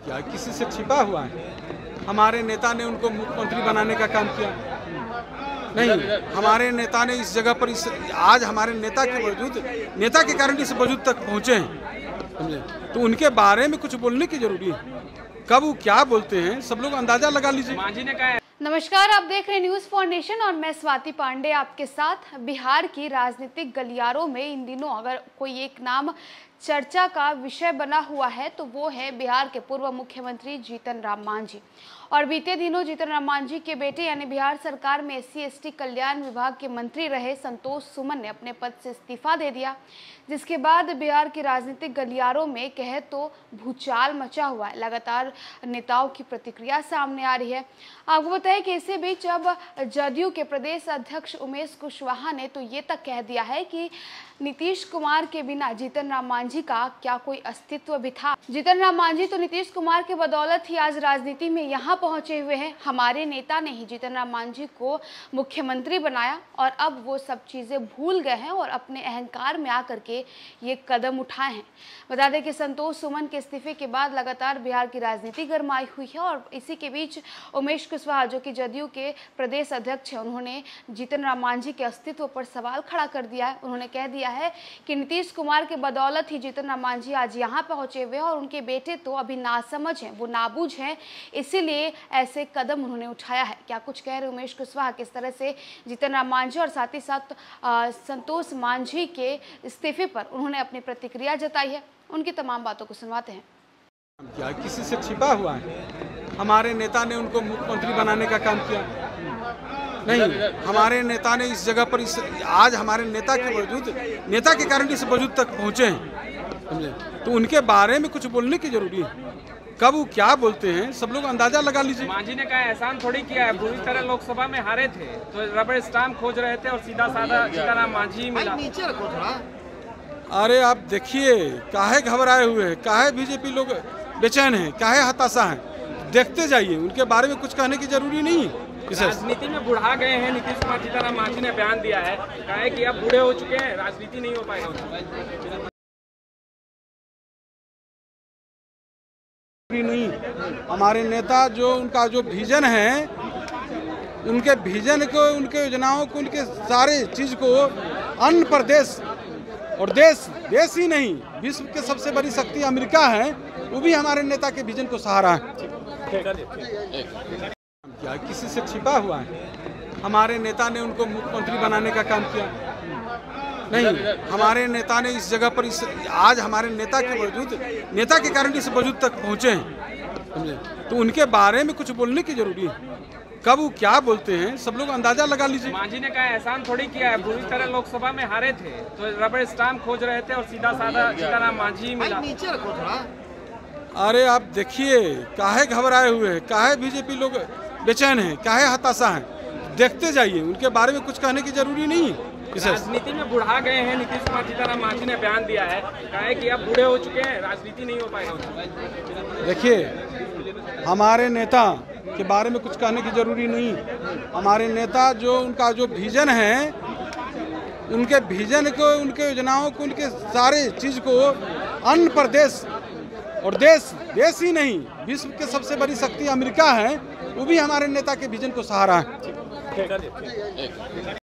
क्या किसी से छिपा हुआ है? हमारे नेता ने उनको मुख्यमंत्री बनाने का काम किया नहीं। हमारे नेता ने इस जगह पर आज हमारे नेता के कारण इस वजूद तक पहुँचे हैं, समझे? तो उनके बारे में कुछ बोलने की जरूरी है। कब वो क्या बोलते हैं सब लोग अंदाजा लगा लीजिए। मांझी ने कहा। नमस्कार, आप देख रहे हैं न्यूज़ फाउंडेशन और मैं स्वाति पांडे आपके साथ। बिहार की राजनीतिक गलियारों में इन दिनों अगर कोई एक नाम चर्चा का विषय बना हुआ है तो वो है बिहार के पूर्व मुख्यमंत्री जीतन राम मांझी। और बीते दिनों जीतन राम मांझी के बेटे यानी बिहार सरकार में SC/ST कल्याण विभाग के मंत्री रहे संतोष सुमन ने अपने पद से इस्तीफा दे दिया, जिसके बाद बिहार की राजनीतिक गलियारों में कहे तो भूचाल मचा हुआ है। लगातार नेताओं की प्रतिक्रिया सामने आ रही है। आपको बताएं कि इसी बीच अब जदयू के प्रदेश अध्यक्ष उमेश कुशवाहा ने तो ये तक कह दिया है कि नीतीश कुमार के बिना जीतन राम मांझी का क्या कोई अस्तित्व भी था। जीतन राम मांझी तो नीतीश कुमार के बदौलत ही आज राजनीति में यहाँ पहुंचे हुए हैं। हमारे नेता ने ही जीतन राम मांझी को मुख्यमंत्री बनाया और अब वो सब चीजें भूल गए हैं और अपने अहंकार में आकर के ये कदम उठाए हैं। बता दें कि संतोष सुमन के इस्तीफे के बाद लगातार बिहार की राजनीति गरमाई हुई है और इसी के बीच उमेश कुशवाहा जो कि जदयू के प्रदेश अध्यक्ष हैं, उन्होंने जीतन राम मांझी के अस्तित्व पर सवाल खड़ा कर दिया है। उन्होंने कह दिया है कि नीतीश कुमार के बदौलत ही जीतन राम मांझी आज यहाँ पहुंचे हुए हैं और उनके बेटे तो अभी नासमझ हैं, वो नाबूझ हैं, इसीलिए ऐसे कदम उन्होंने उठाया है। क्या कुछ कह रहे उमेश कुशवाहा, किस तरह से जीतन राम मांझी और साथ ही साथ संतोष मांझी के इस्तीफे पर उन्होंने अपनी प्रतिक्रिया जताई है, उनकी तमाम बातों को सुनवाते हैं। क्या किसी से छिपा हुआ है? हमारे नेता ने उनको मुख्यमंत्री बनाने का काम किया नहीं। हमारे नेता ने इस जगह पर आज हमारे नेता के कारण इस वजूद तक पहुँचे हैं, समझे? तो उनके बारे में कुछ बोलने की जरूरी है। कब वो क्या बोलते हैं सब लोग अंदाजा लगा लीजिए। मांझी ने कहा एहसान थोड़ी किया है, बुरी तरह लोकसभा में हारे थे तो रबड़ स्टाम्प खोज रहे थे और सीधा साधा जीतन राम मांझी मिला। अरे आप देखिए काहे घबराए हुए हैं, काहे बीजेपी लोग बेचैन हैं, काहे हताशा हैं, देखते जाइए। उनके बारे में कुछ कहने की जरूरी नहीं है। राजनीति में बुढ़ा गए हैं नीतीश कुमार। जीतन राम मांझी ने बयान दिया है, कहा है कि अब बूढ़े हो चुके हैं, राजनीति नहीं हो पाएगा। नहीं, हमारे नेता जो उनका जो विजन है, उनके विजन को, उनके योजनाओं को, उनके सारे चीज को अन्य प्रदेश और देश ही नहीं विश्व के सबसे बड़ी शक्ति अमेरिका है, वो भी हमारे नेता के विजन को सहारा है। क्या किसी से छिपा हुआ है? हमारे नेता ने उनको मुख्यमंत्री बनाने का काम किया नहीं। हमारे नेता ने इस जगह पर आज हमारे नेता के कारण इस वजूद तक पहुँचे हैं, समझे? तो उनके बारे में कुछ बोलने की जरूरी है। कब वो क्या बोलते हैं सब लोग अंदाजा लगा लीजिए। मांझी ने कहा एहसान थोड़ी किया है, बुरी तरह लोकसभा में हारे थे तो रबड़ स्टाम्प खोज रहे थे और सीधा साधा जीतन राम मांझी मिला। अरे आप देखिए काहे घबराए हुए हैं, काहे बीजेपी लोग बेचैन हैं, काहे हताशा हैं, देखते जाइए। उनके बारे में कुछ कहने की जरूरी नहीं है। राजनीति में बुढ़ा गए हैं नीतीश कुमार। जीतन राम मांझी ने बयान दिया है, कहा है कि अब बूढ़े हो चुके हैं, राजनीति नहीं हो पाएगा। देखिए हमारे नेता के बारे में कुछ कहने की जरूरी नहीं। हमारे नेता जो उनका जो विजन है, उनके विजन को, उनके योजनाओं को, उनके सारे चीज को अन्य प्रदेश और देश ही नहीं विश्व के सबसे बड़ी शक्ति अमेरिका है, वो भी हमारे नेता के विजन को सहारा है।